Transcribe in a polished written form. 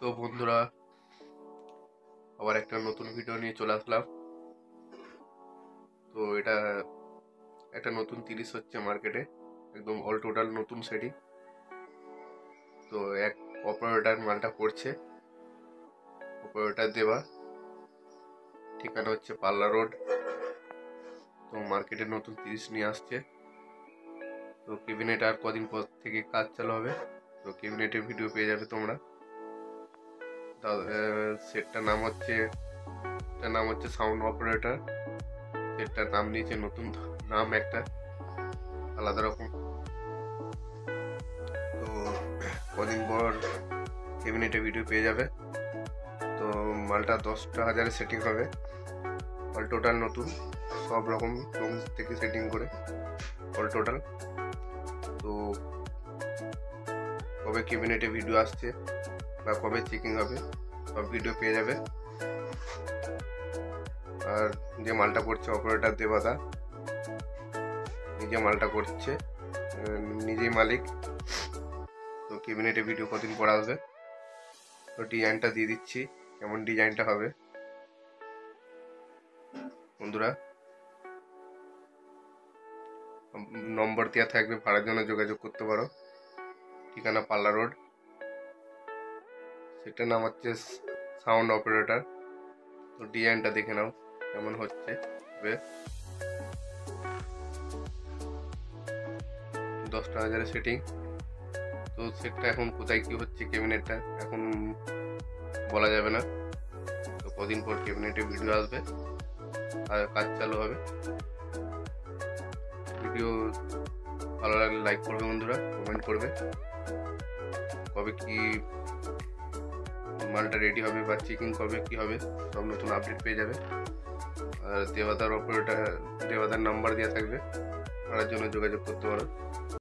তো বন্ধুরা, আবার একটা নতুন ভিডিও নিয়ে চলে আসলাম। তো এটা একটা নতুন 30 হচ্ছে মার্কেটে, একদম অল টোটাল নতুন সেটিং। তো এক অপারেটর মালটা করছে, অপারেটর দেওয়া, ঠিকানা হচ্ছে পাল্লা রোড। তো মার্কেটে নতুন 30 নিয়ে আসছে। তো ক্যাবিনেট আর কদিন পর থেকে কাজ চালু হবে। তো ক্যাবিনেটের ভিডিও পেয়ে যাবে তোমরা। সেটটার নাম হচ্ছে সাউন্ড অপারেটর। সেটটার নাম নিয়েছে, নতুন নাম একটা আলাদা রকম। তো কদিন পর ক্যাবিনেটে ভিডিও পেয়ে যাবে। তো মালটা 10,000 সেটিং হবে, অল টোটাল নতুন, সব রকম থেকে সেটিং করে অল টোটাল। তো কবে ক্যাবিনেটে ভিডিও আসছে বা কবে চেকিং হবে সব ভিডিও পেয়ে যাবে। আর যে মালটা করছে অপারেটর দেবাদা, নিজে মালটা করছে, নিজেই মালিক। তো ক্যাবিনেটে ভিডিও কদিন পর আসবে। তো ডিজাইনটা দিয়ে দিচ্ছি, কেমন ডিজাইনটা হবে বন্ধুরা। নম্বর দেওয়া থাকবে, ভাড়ার জন্য যোগাযোগ করতে পারো। ঠিকানা পাল্লা রোড। সেটার নাম হচ্ছে সাউন্ড অপারেটর। তো ডিজাইনটা দেখে নাও কেমন হচ্ছে। 10,000 সেটিং। তো সেটটা এখন কোথায় কি হচ্ছে ক্যাবিনেটটা এখন বলা যাবে না। তো কদিন পর ক্যাবিনেটে ভিডিও আসবে আর কাজ চালু হবে। ভিডিও ভালো লাগলে লাইক করবে বন্ধুরা, কমেন্ট করবে কবে কি মালটা রেডি হবে বা চেকিং কবে কি হবে, সব নতুন আপডেট পেয়ে যাবে। আর দেবাদার নাম্বার দেওয়া থাকবে, তার জন্য যোগাযোগ করতে পারো।